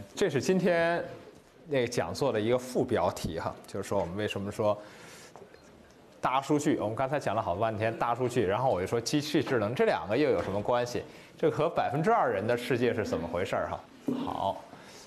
这是今天那个讲座的一个副标题哈，就是说我们为什么说大数据？我们刚才讲了好半天大数据，然后我就说机器智能，这两个又有什么关系？这和2%人的世界是怎么回事哈？好，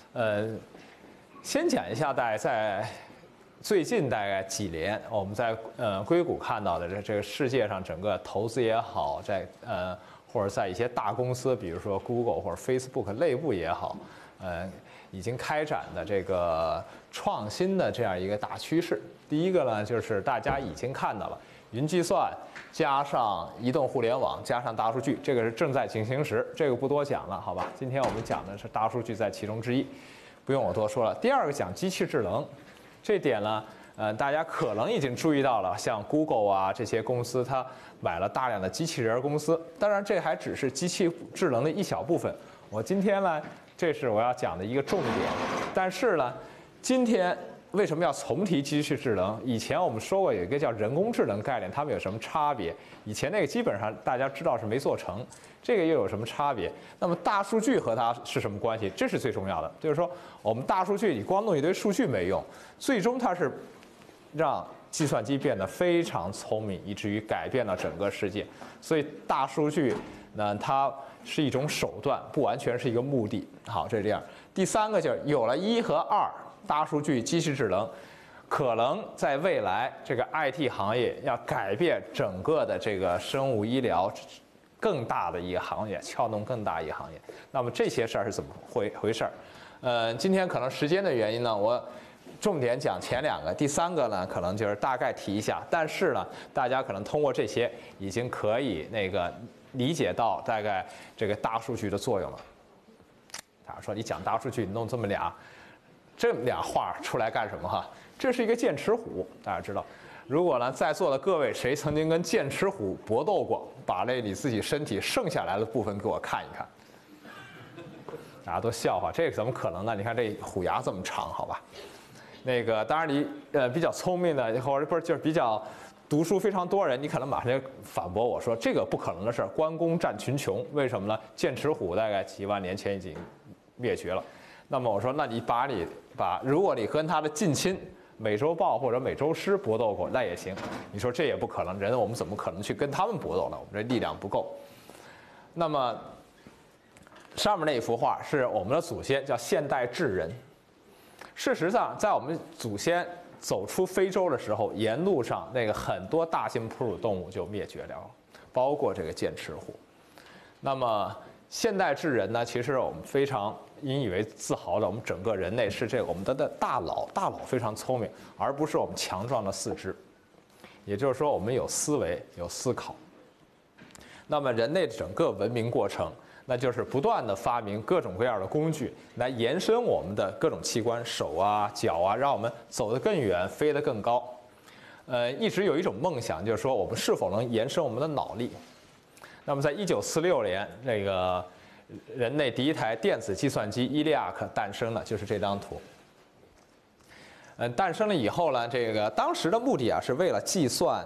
先讲一下大概在最近大概几年，我们在硅谷看到的这个世界上整个投资也好，在或者在一些大公司，比如说 Google 或者 Facebook 内部也好，已经开展的这个创新的这样一个大趋势。第一个呢，就是大家已经看到了云计算加上移动互联网加上大数据，这个是正在进行时，这个不多讲了，好吧？今天我们讲的是大数据在其中之一，不用我多说了。第二个讲机器智能，这点呢，大家可能已经注意到了，像 Google 啊这些公司，它买了大量的机器人公司。当然，这还只是机器智能的一小部分。我今天呢，这是我要讲的一个重点。但是呢，今天为什么要重提机器智能？以前我们说过有一个叫人工智能概念，它们有什么差别？以前那个基本上大家知道是没做成，这个又有什么差别？那么大数据和它是什么关系？这是最重要的。就是说，我们大数据你光弄一堆数据没用，最终它是让计算机变得非常聪明，以至于改变了整个世界。所以大数据呢，它是一种手段，不完全是一个目的。好，这是这样。第三个就是有了1和2，大数据、机器智能，可能在未来这个 IT 行业要改变整个的这个生物医疗更大的一个行业，撬动更大一个行业。那么这些事儿是怎么回事儿？今天可能时间的原因呢，我重点讲前2个，第3个呢，可能就是大概提一下。但是呢，大家可能通过这些已经可以理解到大概这个大数据的作用了。大家说你讲大数据，你弄这俩画出来干什么哈？这是一个剑齿虎，大家知道。如果呢，在座的各位谁曾经跟剑齿虎搏斗过，把你自己身体剩下来的部分给我看一看。大家都笑话，这个怎么可能呢？你看这虎牙这么长，好吧？当然你比较聪明的，或者不是就是比较读书非常多人，你可能马上就反驳我说这个不可能的事儿，关公战群雄，为什么呢？剑齿虎大概几万年前已经灭绝了。那么我说，那你如果你跟他的近亲美洲豹或者美洲狮搏斗过，那也行。你说这也不可能，我们怎么可能去跟他们搏斗呢？我们这力量不够。那么上面那一幅画是我们的祖先，叫现代智人。事实上，在我们祖先走出非洲的时候，沿路上很多大型哺乳动物就灭绝了，包括这个剑齿虎。那么现代智人呢，其实我们非常引以为自豪的，我们整个人类是我们的大脑非常聪明，而不是我们强壮的四肢。也就是说，我们有思维，有思考。那么人类的整个文明过程，那就是不断的发明各种各样的工具来延伸我们的各种器官，手啊、脚啊，让我们走得更远，飞得更高。一直有一种梦想，就是说我们是否能延伸我们的脑力。那么在1946年，人类第一台电子计算机伊利亚克诞生了，就是这张图。诞生了以后呢，当时的目的啊，是为了计算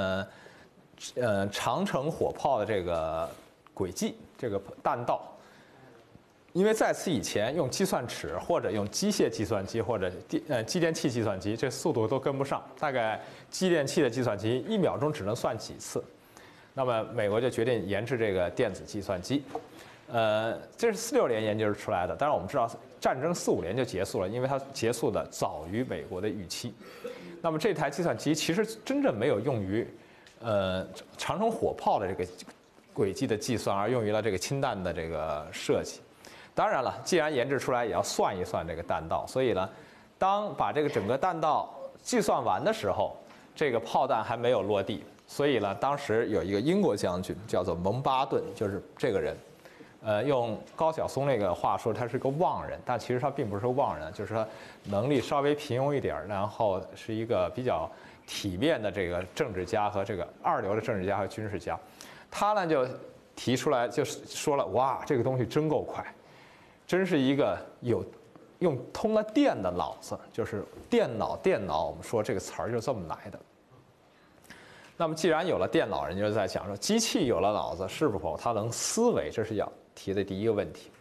长城火炮的这个轨迹，这个弹道。因为在此以前用计算尺或者用机械计算机或者继电器计算机，这速度都跟不上。大概继电器的计算机1秒钟只能算几次。那么美国就决定研制这个电子计算机。这是46年研制出来的。当然我们知道战争45年就结束了，因为它结束的早于美国的预期。那么这台计算机其实真正没有用于长城火炮的这个轨迹的计算，而用于了这个氢弹的这个设计。当然了，既然研制出来，也要算一算这个弹道。所以呢，当把这个整个弹道计算完的时候，这个炮弹还没有落地。所以呢，当时有一个英国将军叫做蒙巴顿，就是这个人。用高晓松那个话说，他是个妄人，但其实他并不是个妄人，就是他能力稍微平庸一点，然后是一个比较体面的这个政治家和这个2流的政治家和军事家。他呢就提出来，就是说了，哇，这个东西真够快。真是一个用通了电的脑子，就是电脑，我们说这个词儿就这么来的。那么既然有了电脑，人就在讲说，机器有了脑子，是否它能思维？这是要提的第一个问题。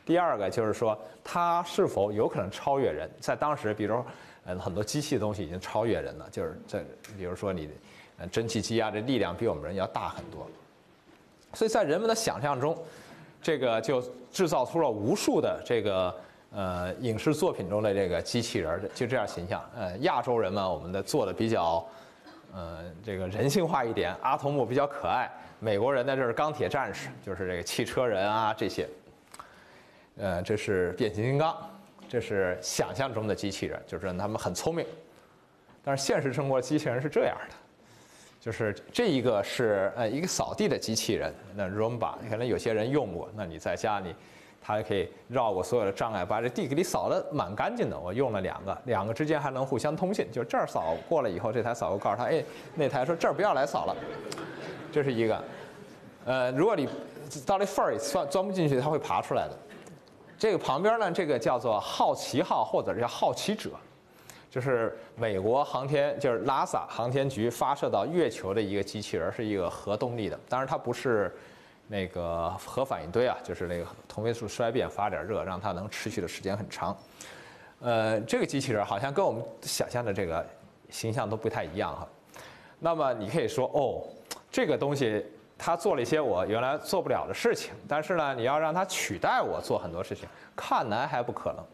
第二个就是说它是否有可能超越人。在当时，比如很多机器的东西已经超越人了，就是比如说你蒸汽机啊，这力量比我们人要大很多。所以在人们的想象中，这个就制造出了无数的这个影视作品中的这个机器人，就这样形象。亚洲人嘛，我们的做的比较这个人性化一点，阿童木比较可爱。美国人呢，这是钢铁战士，就是这个汽车人啊这些。这是变形金刚，这是想象中的机器人，就是他们很聪明。但是现实生活机器人是这样的。就是这一个是一个扫地的机器人，那 Roomba 可能有些人用过，那你在家它可以绕过所有的障碍，把这地给你扫得蛮干净的。我用了两个之间还能互相通信，就这儿扫过了以后，这台扫过告诉他，哎，那台说这儿不要来扫了，这是一个。如果你到那缝儿里钻不进去，它会爬出来的。这个旁边呢，这个叫做好奇号或者叫好奇者。就是美国就是 NASA 航天局发射到月球的一个机器人，是一个核动力的。当然它不是那个核反应堆啊，就是那个同位素衰变发点热，让它能持续的时间很长。这个机器人好像跟我们想象的这个形象都不太一样哈。那么你可以说，哦，这个东西它做了一些我原来做不了的事情，但是呢，你要让它取代我做很多事情，看来还不可能。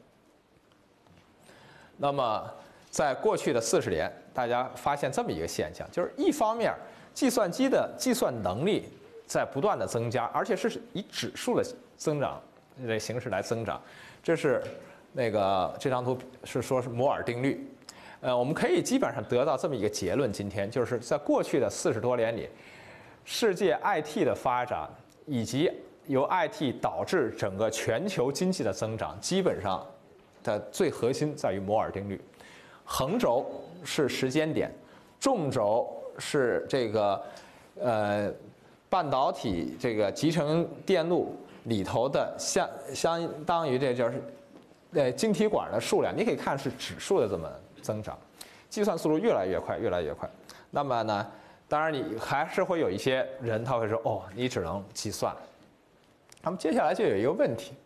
那么在过去的40年，大家发现这么一个现象，就是一方面，计算机的计算能力在不断的增加，而且是以指数的增长的形式来增长。这是这张图是说是摩尔定律。我们可以基本上得到这么一个结论，今天就是在过去的40多年里，世界 IT 的发展以及由 IT 导致整个全球经济的增长，基本上的最核心在于摩尔定律。横轴是时间点，纵轴是这个半导体这个集成电路里头的相当于这就是晶体管的数量，你可以看是指数的这么增长，计算速度越来越快，越来越快。那么呢，当然你还是会有一些人他会说，哦，你只能计算。那么接下来就有一个问题，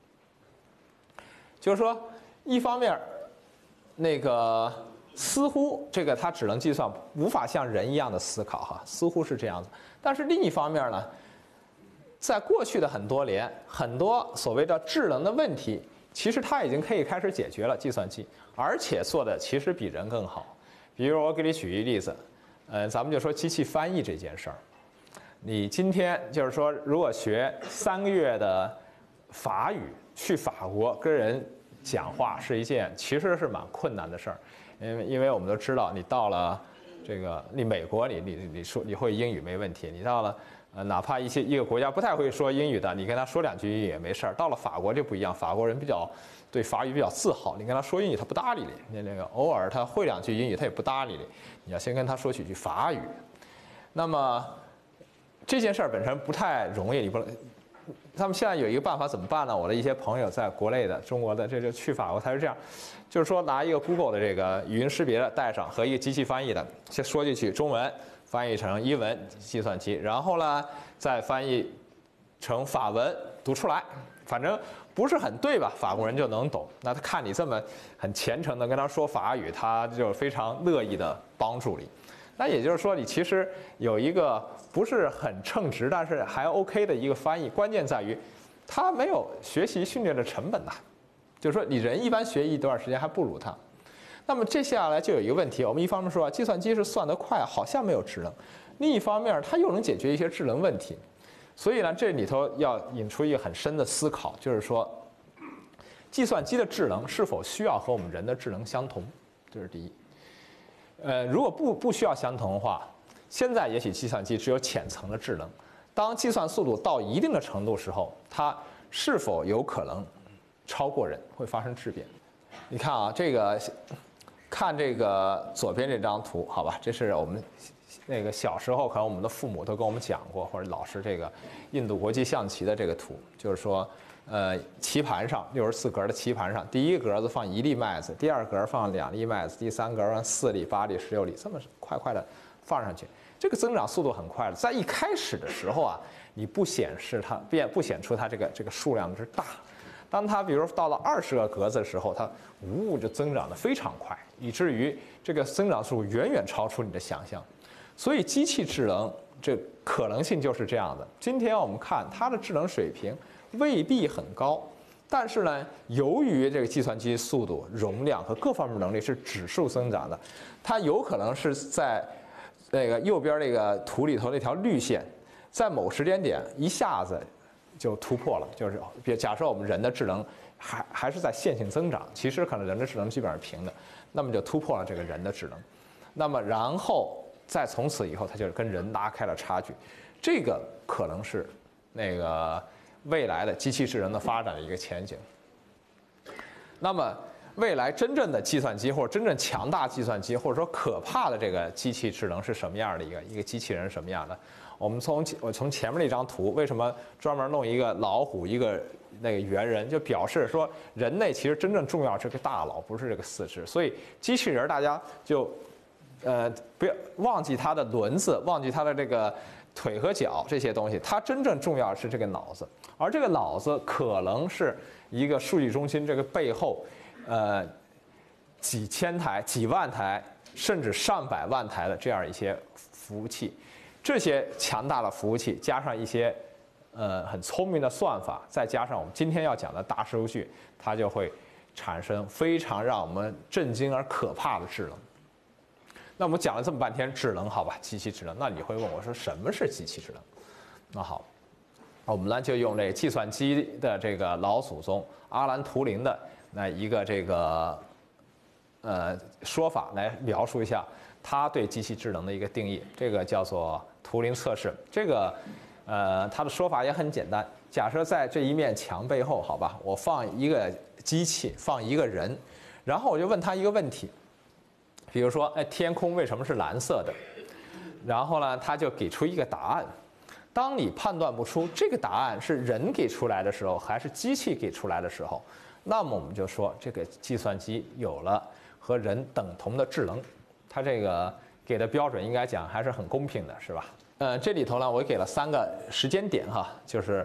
就是说一方面似乎这个它只能计算，无法像人一样的思考哈，似乎是这样子。但是另一方面呢，在过去的很多年，很多所谓的智能的问题，其实它已经可以开始解决了，计算机，而且做的其实比人更好。比如我给你举一例子，咱们就说机器翻译这件事儿。你今天就是说，如果学3个月的法语，去法国跟人讲话是一件其实是蛮困难的事儿，因为我们都知道，你到了你美国，你说你会英语没问题，你到了哪怕一个国家不太会说英语的，你跟他说2句英语也没事儿。到了法国就不一样，法国人对法语比较自豪，你跟他说英语他不搭理你，偶尔他会2句英语他也不搭理你，你要先跟他说几句法语。那么这件事儿本身不太容易，他们现在有一个办法怎么办呢？我的一些朋友在国内的、中国的，这就去法国，他是这样，就是说拿一个 Google 的这个语音识别的带上，和一个机器翻译的，先说进去中文，翻译成英文计算机，然后呢再翻译成法文读出来，反正不是很对吧？法国人就能懂。那他看你这么很虔诚的跟他说法语，他就非常乐意的帮助你。那也就是说，你其实有一个不是很称职，但是还 OK 的一个翻译，关键在于它没有学习训练的成本呐。就是说，你人一般学一段时间还不如他。那么接下来就有一个问题，我们一方面说计算机是算得快，好像没有智能；另一方面，它又能解决一些智能问题。所以呢，这里头要引出一个很深的思考，就是说，计算机的智能是否需要和我们人的智能相同？这是第一。如果不需要相同的话，现在也许计算机只有浅层的智能。当计算速度到一定的程度时候，它是否有可能超过人，会发生质变？你看啊，看这个左边这张图，好吧，这是我们小时候可能我们的父母都跟我们讲过，或者老师这个印度国际象棋的这个图，就是说。棋盘上64格的棋盘上，第一格子放1粒麦子，第2格放2粒麦子，第3格放4粒、8粒、16粒，这么快快的放上去，这个增长速度很快的。在一开始的时候啊，你不显出它这个数量之大， 当它比如到了20个格子的时候，它就增长得非常快，以至于这个增长速度远远超出你的想象。所以机器智能这可能性就是这样的。今天我们看它的智能水平未必很高，但是呢，由于这个计算机速度、容量和各方面能力是指数增长的，它有可能是在那个右边那个图里头那条绿线，在某时间点一下子就突破了。就是假设我们人的智能还是在线性增长，其实可能人的智能基本上是平的，那么就突破了这个人的智能，那么然后再从此以后，它就跟人拉开了差距。这个可能是那个未来的机器智能的发展的一个前景。那么未来真正的计算机或者真正强大计算机或者说可怕的这个机器智能是什么样的一个机器人是什么样的？我从前面那张图，为什么专门弄一个老虎一个那个猿人，就表示说人类其实真正重要是个大脑，不是这个四肢。所以机器人大家就不要忘记它的轮子，忘记它的这个腿和脚这些东西，它真正重要的是这个脑子，而这个脑子可能是一个数据中心这个背后，几千台、几万台，甚至上百万台的这样一些服务器，这些强大的服务器加上一些很聪明的算法，再加上我们今天要讲的大数据，它就会产生非常让我们震惊而可怕的智能。那我们讲了这么半天智能，好吧，机器智能。那你会问我说，什么是机器智能？那好，我们呢就用这个计算机的这个老祖宗阿兰·图灵的那一个这个说法来描述一下他对机器智能的一个定义。这个叫做图灵测试。这个他的说法也很简单。假设在这一面墙背后，好吧，我放一个机器，放一个人，然后我就问他一个问题。比如说，天空为什么是蓝色的？然后呢，他就给出一个答案。当你判断不出这个答案是人给出来的时候，还是机器给出来的时候，那么我们就说这个计算机有了和人等同的智能。它这个给的标准应该讲还是很公平的，是吧？这里头呢，我给了3个时间点哈，就是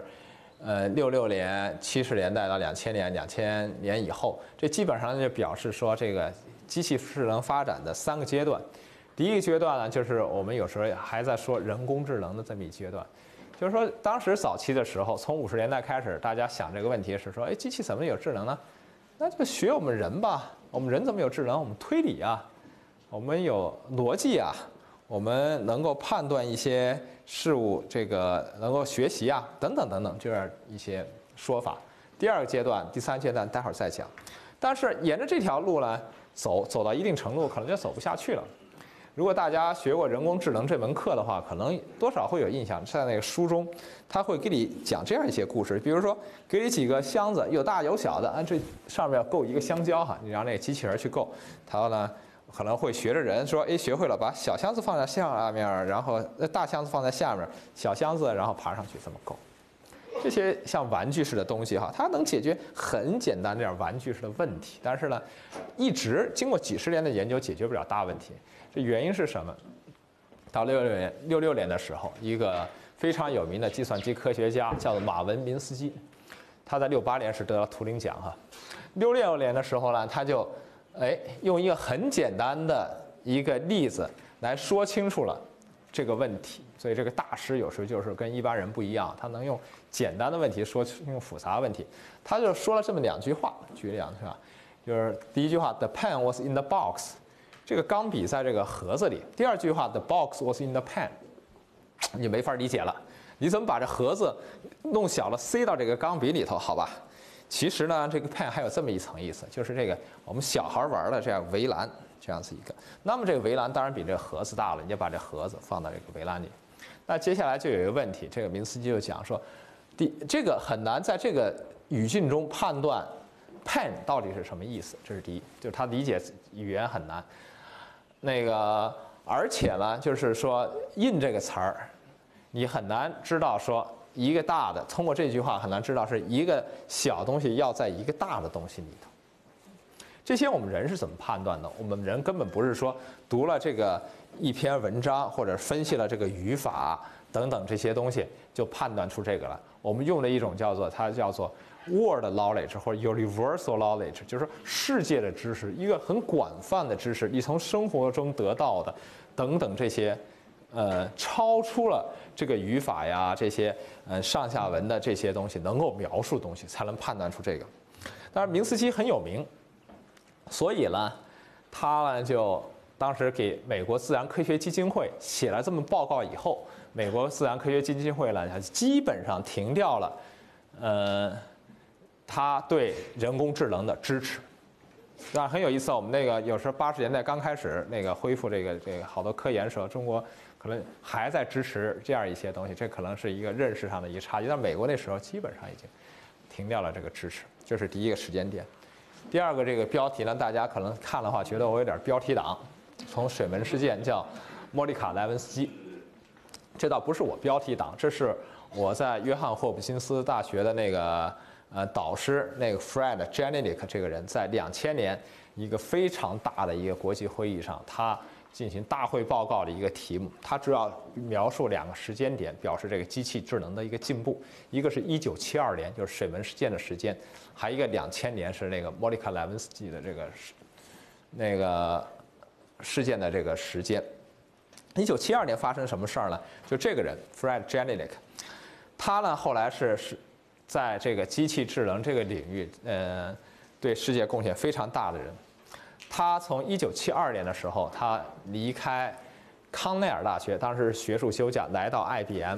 66年、70年代到2000年、2000年以后，这基本上就表示说这个机器智能发展的3个阶段。第一个阶段呢，就是我们有时候还在说人工智能的这么一阶段，就是说当时早期的时候，从50年代开始，大家想这个问题是说，机器怎么有智能呢？那就学我们人吧，我们人怎么有智能？我们推理啊，我们有逻辑啊，我们能够判断一些事物，这个能够学习啊，等等等等，这样一些说法。第2个阶段、第3阶段待会儿再讲。但是沿着这条路呢，走到一定程度，可能就走不下去了。如果大家学过人工智能这门课的话，可能多少会有印象，在那个书中，他会给你讲这样一些故事，比如说给你几个箱子，有大有小的，这上面要够一个香蕉哈，你让那个机器人去够，它呢可能会学着人说，学会了，把小箱子放在下面，然后大箱子放在下面，小箱子然后爬上去这么够。这些像玩具式的东西哈，它能解决很简单这样玩具式的问题，但是呢，一直经过几十年的研究解决不了大问题。这原因是什么？到66年的时候，一个非常有名的计算机科学家叫做马文明斯基，他在68年是得了图灵奖哈。66年的时候呢，他就用一个很简单的一个例子来说清楚了这个问题。所以这个大师有时候就是跟一般人不一样，他能用简单的问题说清复杂问题。他就说了这么2句话，举2句话，就是第一句话 ，The pen was in the box， 这个钢笔在这个盒子里。第2句话 ，The box was in the pen， 你没法理解了，你怎么把这盒子弄小了塞到这个钢笔里头？好吧，其实呢，这个 pen 还有这么一层意思，就是这个我们小孩玩的这样围栏，这样子一个。那么这个围栏当然比这个盒子大了，你就把这盒子放到这个围栏里。那接下来就有一个问题，这个明斯基就讲说，这个很难在这个语境中判断 pen 到底是什么意思，这是第一，就是他理解语言很难。而且呢，就是说 in 这个词儿，你很难知道说一个大的，通过这句话很难知道是一个小东西要在一个大的东西里头。这些我们人是怎么判断的？我们人根本不是说读了这个一篇文章或者分析了这个语法等等这些东西就判断出这个了。我们用的一种它叫做 world knowledge 或者 universal knowledge， 就是说世界的知识，一个很广泛的知识，你从生活中得到的等等这些，超出了这个语法呀这些上下文的这些东西能够描述的东西，才能判断出这个。当然，明斯基很有名，所以呢，他呢就当时给美国自然科学基金会写了这么报告以后，美国自然科学基金会呢基本上停掉了，他对人工智能的支持。但很有意思，我们那个有时候80年代刚开始那个恢复这个好多科研时候，中国可能还在支持这样一些东西，这可能是一个认识上的一个差距。但美国那时候基本上已经停掉了这个支持，这是第一个时间点。第二个这个标题呢，大家可能看的话觉得我有点标题党，从水门事件叫莫妮卡·莱文斯基，这倒不是我标题党，这是我在约翰霍普金斯大学的那个导师那个 Fred Jelinek 这个人，在2000年一个非常大的一个国际会议上，他进行大会报告的一个题目，他主要描述2个时间点，表示这个机器智能的一个进步。一个是1972年，就是水门事件的时间，还一个2000年是那个莫妮卡·莱文斯基的这个那个事件的这个时间。1972年发生什么事儿呢？就这个人 Fred Jelinek， 他呢后来是在这个机器智能这个领域，对世界贡献非常大的人。他从1972年的时候，他离开康奈尔大学，当时是学术休假，来到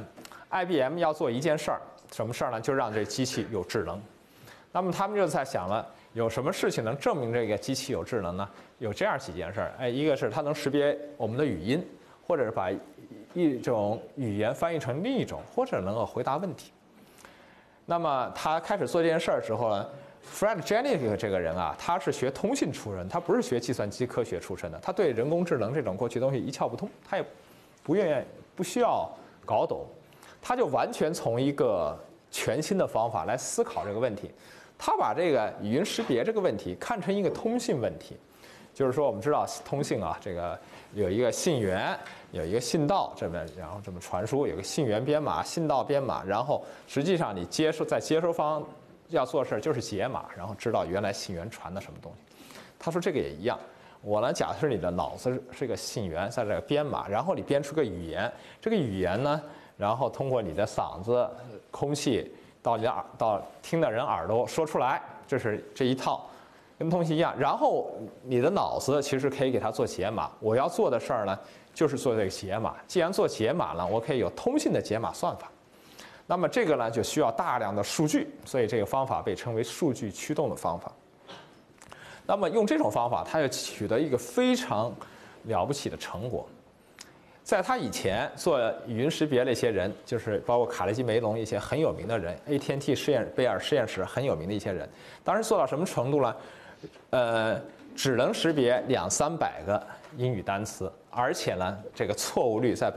IBM。IBM 要做一件事儿，什么事儿呢？就让这机器有智能。那么他们就在想了，有什么事情能证明这个机器有智能呢？有这样几件事儿，一个是它能识别我们的语音，或者是把一种语言翻译成另一种，或者能够回答问题。那么他开始做这件事儿之后呢，Fred Jelinek 这个人啊，他是学通信出身，他不是学计算机科学出身的，他对人工智能这种过去东西一窍不通，他也不需要搞懂，他就完全从一个全新的方法来思考这个问题。他把这个语音识别这个问题看成一个通信问题，就是说我们知道通信啊，这个有一个信源，有一个信道，然后这么传输，有个信源编码、信道编码，然后实际上你接收方要做事就是解码，然后知道原来信源传的什么东西。他说这个也一样，我呢假设你的脑子是个信源，在这个编码，然后你编出个语言，这个语言呢，然后通过你的嗓子、空气到听的人耳朵说出来，这是这一套，跟通信一样。然后你的脑子其实可以给它做解码。我要做的事儿呢，就是做这个解码。既然做解码了，我可以有通信的解码算法。那么这个呢，就需要大量的数据，所以这个方法被称为数据驱动的方法。那么用这种方法，它就取得一个非常了不起的成果。在他以前做语音识别那些人，就是包括卡内基梅隆一些很有名的人 ，AT&T 贝尔实验室很有名的一些人，当时做到什么程度呢？只能识别200-300个英语单词，而且呢，这个错误率在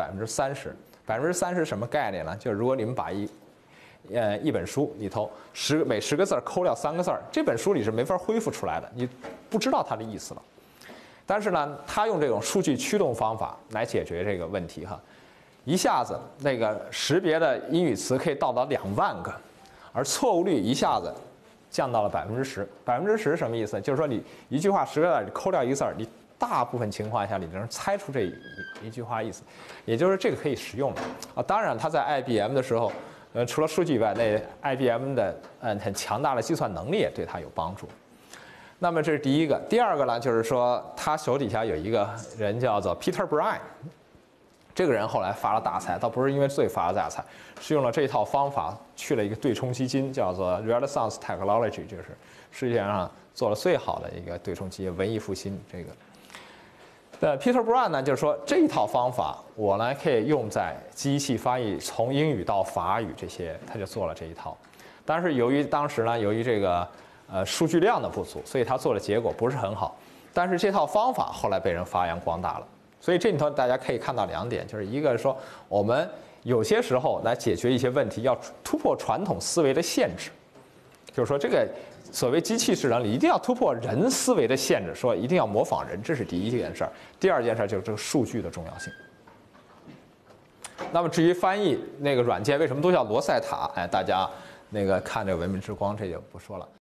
30%。30%什么概念呢？就是如果你们把一本书里头每10个字抠掉3个字，这本书里是没法恢复出来的，你不知道它的意思了。但是呢，他用这种数据驱动方法来解决这个问题哈，一下子那个识别的英语词可以到达2万个，而错误率一下子降到了10%。10%什么意思？就是说你一句话10个字，你抠掉1个字，你大部分情况下你能猜出这一句话意思，也就是这个可以实用的啊。当然，他在 IBM 的时候，除了数据以外，那 IBM 的很强大的计算能力也对他有帮助。那么这是第一个。第二个呢，就是说他手底下有一个人叫做 Peter Bryan， 这个人后来发了大财，倒不是因为罪发了大财，是用了这一套方法去了一个对冲基金，叫做 Renaissance Technology， 就是世界上做的最好的一个对冲基金，文艺复兴这个。Peter Bryan 呢，就是说这一套方法我呢可以用在机器翻译从英语到法语这些，他就做了这一套。但是由于当时呢，由于这个数据量的不足，所以他做的结果不是很好。但是这套方法后来被人发扬光大了。所以这里头大家可以看到2点，就是一个是说我们有些时候来解决一些问题，要突破传统思维的限制，就是说这个所谓机器智能，你一定要突破人思维的限制，说一定要模仿人，这是第一件事儿。第二件事就是这个数据的重要性。那么至于翻译那个软件为什么都叫罗塞塔，大家那个看这个文明之光，这就不说了。